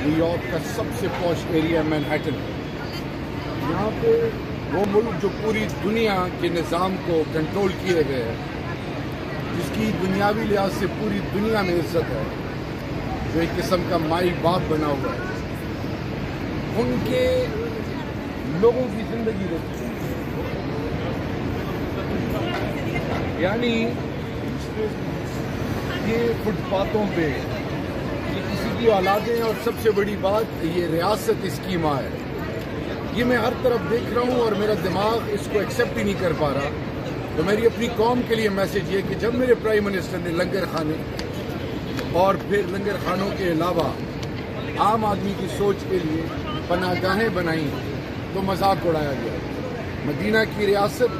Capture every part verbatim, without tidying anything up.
New York کا سب سے پوش ایریا مینہٹن. یہاں پہ وہ ملک جو پوری دنیا کے نظام کو کنٹرول کیے ہوئے ہے، جس کی دنیاوی لحاظ سے پوری دنیا میں عزت ہے، جو ایک قسم کا مائی باپ بنا ہوا ہے، ان کے لوگوں کی زندگی دیکھتے ہیں. یعنی یہ فٹ پاتھوں پہ یہ کسی کی اولادیں، اور سب سے بڑی بات یہ ریاست اس کی ماں ہے. یہ میں ہر طرف دیکھ رہا ہوں اور میرا دماغ اس کو ایکسیپٹ ہی نہیں کر پا رہا. تو میری اپنی قوم کے لیے میسج یہ کہ جب میرے پرائم منسٹر نے لنگر خانے اور پھر لنگر خانوں کے علاوہ عام آدمی کی سوچ کے لیے پناہ گاہیں بنائیں تو مذاق اڑایا گیا. مدینہ کی ریاست،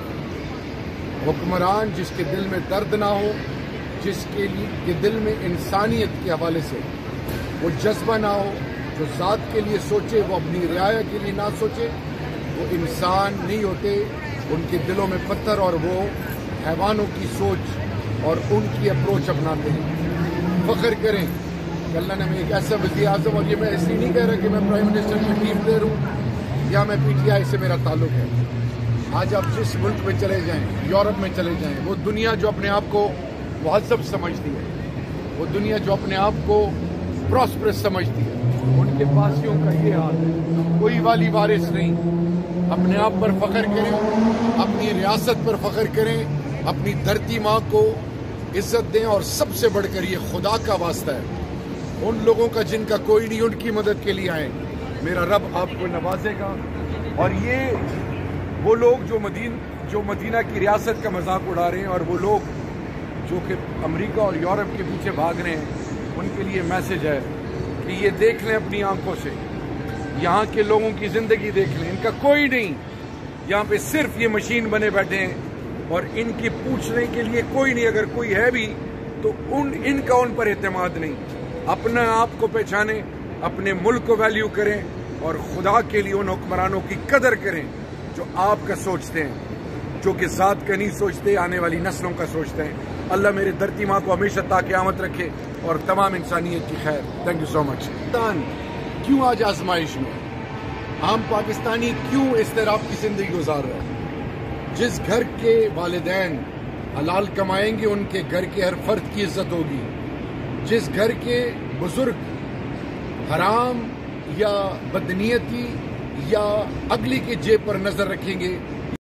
حکمران جس کے دل میں درد نہ ہو، جس کے لیے دل میں انسانیت کے حوالے سے وہ جذبہ نہ ہو، جو ذات کے لیے سوچے وہ اپنی رعایا کے لیے نہ سوچے، وہ انسان نہیں ہوتے. ان کے دلوں میں پتھر اور وہ حیوانوں کی سوچ اور ان کی اپروچ اپناتے ہیں. فخر کریں کہ اللہ نے ہمیں ایک ایسا وزیر اعظم، اور یہ میں اس لیے نہیں کہہ رہا کہ میں پرائم منسٹر کی ٹیم پلیئر ہوں یا میں پی ٹی آئی سے میرا تعلق ہے. آج آپ جس ملک میں چلے جائیں، یورپ میں چلے جائیں، وہ دنیا جو اپنے آپ کو مہذب سمجھتی ہے، وہ دنیا جو اپنے آپ کو پراسپرس سمجھتی ہے، ان کے پاسیوں کا یہ حال ہے. کوئی والی وارث نہیں. اپنے آپ پر فخر کریں، اپنی ریاست پر فخر کریں، اپنی دھرتی ماں کو عزت دیں، اور سب سے بڑھ کر یہ خدا کا واسطہ ہے ان لوگوں کا جن کا کوئی نہیں، ان کی مدد کے لیے آئیں. میرا رب آپ کو نوازے گا. اور یہ وہ لوگ جو مدین جو مدینہ کی ریاست کا مذاق اڑا رہے ہیں، اور وہ لوگ جو کہ امریکہ اور یورپ کے پیچھے بھاگ رہے ہیں، ان کے لیے میسج ہے کہ یہ دیکھ لیں اپنی آنکھوں سے، یہاں کے لوگوں کی زندگی دیکھ لیں. ان کا کوئی نہیں، یہاں پہ صرف یہ مشین بنے بیٹھے ہیں، اور ان کی پوچھنے کے لیے کوئی نہیں. اگر کوئی ہے بھی تو ان ان کا ان پر اعتماد نہیں. اپنا آپ کو پہچانیں، اپنے ملک کو ویلیو کریں، اور خدا کے لیے ان حکمرانوں کی قدر کریں جو آپ کا سوچتے ہیں، جو کہ ذات کا نہیں سوچتے، آنے والی نسلوں کا سوچتے ہیں. اللہ میرے دھرتی ماں کو ہمیشہ تا قیامت رکھے اور تمام انسانیت کی خیر. Thank you so much. کیوں آج آزمائش میں؟ عام پاکستانی کیوں اضطراب کی زندگی گزار رہا ہے؟ جس گھر کے والدین حلال کمائیں گے، ان کے گھر کے ہر فرد کی عزت ہوگی. جس گھر کے بزرگ حرام یا بدنیتی یا اگلی کے جیب پر نظر رکھیں گے،